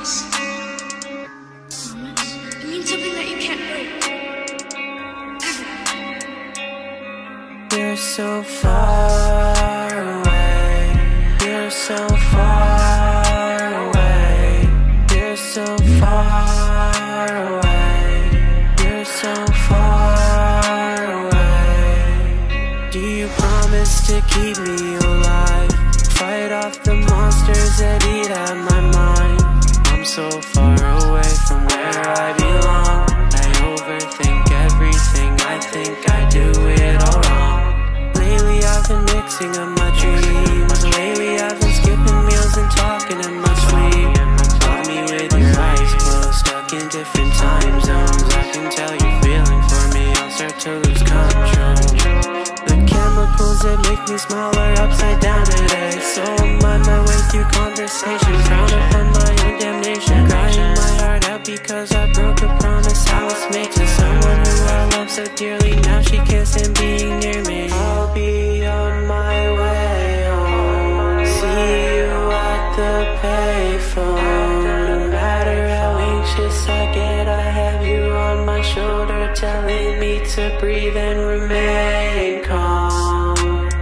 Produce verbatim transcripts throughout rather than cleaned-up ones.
promise. Promise? It means something that you can't break. Ever. You're so far away. You're so far away. You're so far away. You're so far away. Do you promise to keep me alive? Fight off the monsters that eat at my mind. I'm so far away from where I belong. I overthink everything, I think I do it all wrong. Lately I've been mixing up my dreams. Lately I've been skipping meals and talking in my sleep. Got me with your eyes closed, stuck in different time zones. I can tell you're feeling for me, I'll start to lose control. The chemicals that make me smile are upside down today. So I'm on my way through conversation, frown upon my own damnation. Crying my heart out because I broke a promise I was made to someone who I love so dearly. Now she can't stand being near me. I'll be on my way home. See you at the payphone. No matter how anxious I get, I have you on my shoulder, telling me to breathe and remain calm.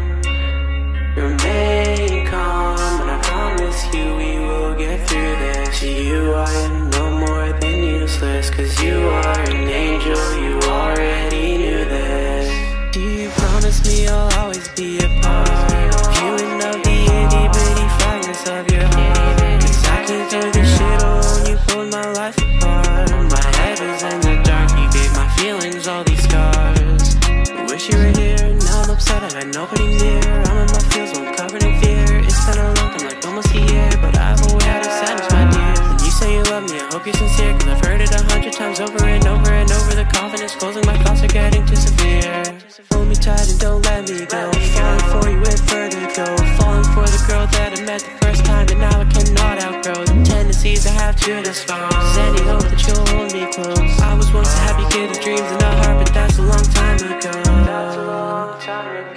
Remain calm, and I promise you we will get through this. To you I am no more than useless, cause you are an angel, you already knew this. Do you promise me I'll always be a part of you and of the itty bitty fragments of your heart? Cause I can't do this shit alone, you pulled my life apart. My head is in the dark, you gave my feelings all these scars. I wish you were here, now I'm upset I got nobody near. I'm in my feels, I'm covered in fear. It's been a long time, like almost a year, but I've a way out of sadness, my dear. When you say you love me, I hope you're sincere, cause I've heard it a hundred times over and over and over. The confidence closing, my thoughts are getting too severe. Hold me tight and don't let me go. Falling for you with vertigo. Falling for the girl that I met the first time, and now I cannot outgrow the tendencies I have to dispose. Any hope that you'll hold me close. I was once a happy kid of dreams and a heart, but that's a long time ago. That's a long time ago.